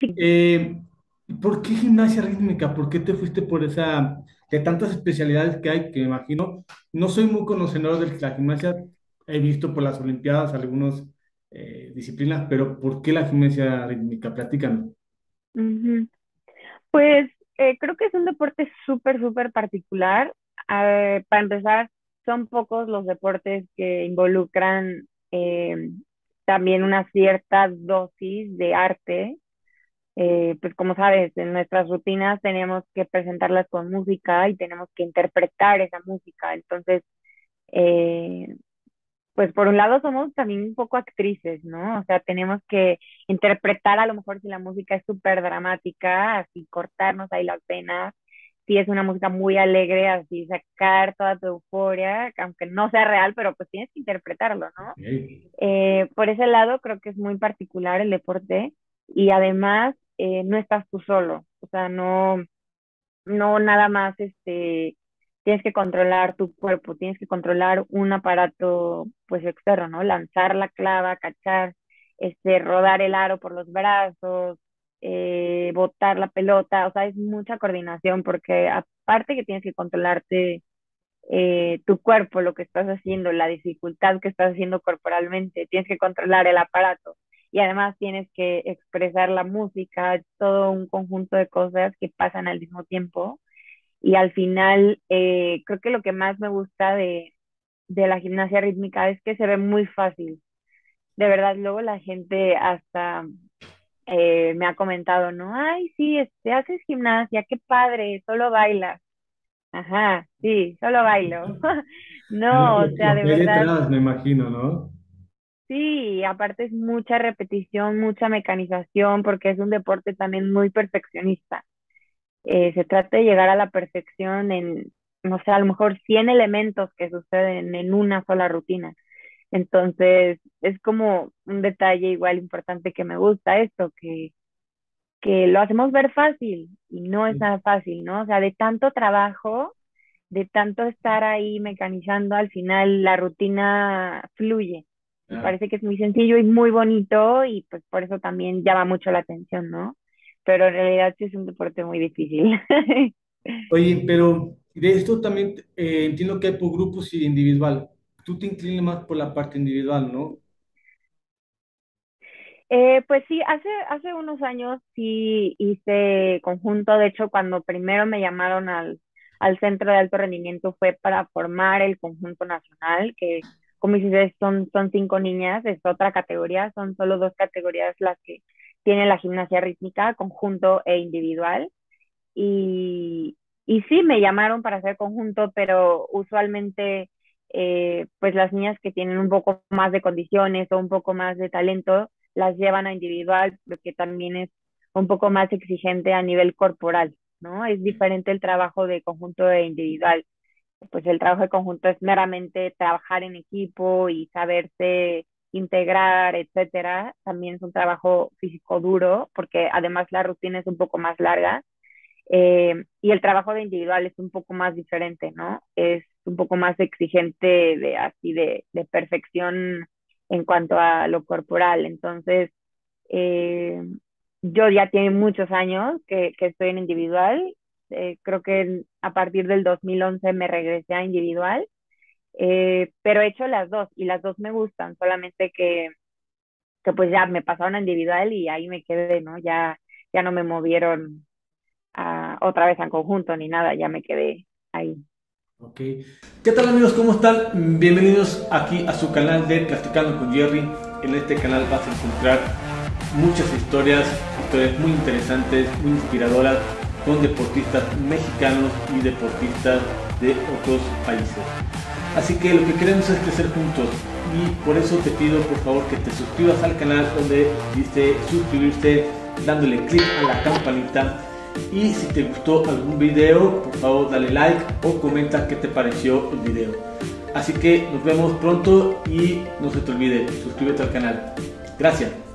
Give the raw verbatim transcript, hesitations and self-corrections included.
Eh, ¿por qué gimnasia rítmica? ¿Por qué te fuiste por esa, de tantas especialidades que hay, que me imagino? No soy muy conocedor de la gimnasia, he visto por las Olimpiadas algunas disciplinas, pero ¿por qué la gimnasia rítmica? Platícame. Ujú. Pues eh, creo que es un deporte súper, súper particular. Eh, para empezar, son pocos los deportes que involucran eh, también una cierta dosis de arte. Eh, pues como sabes, en nuestras rutinas tenemos que presentarlas con música y tenemos que interpretar esa música. Entonces, eh, pues por un lado somos también un poco actrices, ¿no? O sea, tenemos que interpretar a lo mejor si la música es súper dramática, así cortarnos ahí las venas, si es una música muy alegre, así sacar toda tu euforia, aunque no sea real, pero pues tienes que interpretarlo, ¿no? Ok. Eh, por ese lado creo que es muy particular el deporte y además eh, no estás tú solo, o sea, no, no nada más este, tienes que controlar tu cuerpo, tienes que controlar un aparato pues externo, ¿no? Lanzar la clava, cachar, este, rodar el aro por los brazos, eh, botar la pelota, o sea, es mucha coordinación porque aparte que tienes que controlarte eh, tu cuerpo, lo que estás haciendo, la dificultad que estás haciendo corporalmente, tienes que controlar el aparato y además tienes que expresar la música, todo un conjunto de cosas que pasan al mismo tiempo y al final, eh, creo que lo que más me gusta de, de la gimnasia rítmica es que se ve muy fácil. De verdad, luego la gente hasta eh, me ha comentado, ¿no? Ay, sí, este, haces gimnasia, qué padre, solo bailas. Ajá, sí, solo bailo. Lo, No, o lo- sea, lo de que hay verdad, detrás, me imagino, ¿no? sí, aparte es mucha repetición, mucha mecanización, porque es un deporte también muy perfeccionista. Eh, se trata de llegar a la perfección en, no sé, a lo mejor cien elementos que suceden en una sola rutina. Entonces, es como un detalle igual importante que me gusta esto, que, que lo hacemos ver fácil y no es nada fácil, ¿no? O sea, de tanto trabajo, de tanto estar ahí mecanizando, al final la rutina fluye y Ah. parece que es muy sencillo y muy bonito y pues por eso también llama mucho la atención, ¿no? Pero en realidad sí es un deporte muy difícil. Oye, pero de esto también eh, entiendo que hay por grupos y individual. Tú te inclinas más por la parte individual, ¿no? Eh, pues sí, hace, hace unos años sí hice conjunto. De hecho, cuando primero me llamaron al, al centro de alto rendimiento fue para formar el conjunto nacional, que como dices, son, son cinco niñas, es otra categoría, son solo dos categorías las que tiene la gimnasia rítmica, conjunto e individual. Y, y sí, me llamaron para hacer conjunto, pero usualmente eh, pues las niñas que tienen un poco más de condiciones o un poco más de talento las llevan a individual, porque también es un poco más exigente a nivel corporal, ¿no? Es diferente el trabajo de conjunto e individual. Pues el trabajo de conjunto es meramente trabajar en equipo y saberse integrar, etcétera. También es un trabajo físico duro, porque además la rutina es un poco más larga eh, y el trabajo de individual es un poco más diferente, ¿no? Es un poco más exigente de así de, de perfección en cuanto a lo corporal. Entonces, eh, yo ya tiene muchos años que, que estoy en individual. Eh, creo que a partir del dos mil once me regresé a individual, eh, pero he hecho las dos y las dos me gustan, solamente que, que pues ya me pasaron a individual y ahí me quedé, ¿no? Ya, ya no me movieron a, otra vez en conjunto ni nada, ya me quedé ahí. Ok. ¿Qué tal amigos? ¿Cómo están? Bienvenidos aquí a su canal de Platicando con Jerry. En este canal vas a encontrar muchas historias, historias muy interesantes, muy inspiradoras con deportistas mexicanos y deportistas de otros países. Así que lo que queremos es crecer juntos y por eso te pido por favor que te suscribas al canal donde dice suscribirse dándole clic a la campanita. Y si te gustó algún video, por favor dale like o comenta qué te pareció el video. Así que nos vemos pronto y no se te olvide, suscríbete al canal. Gracias.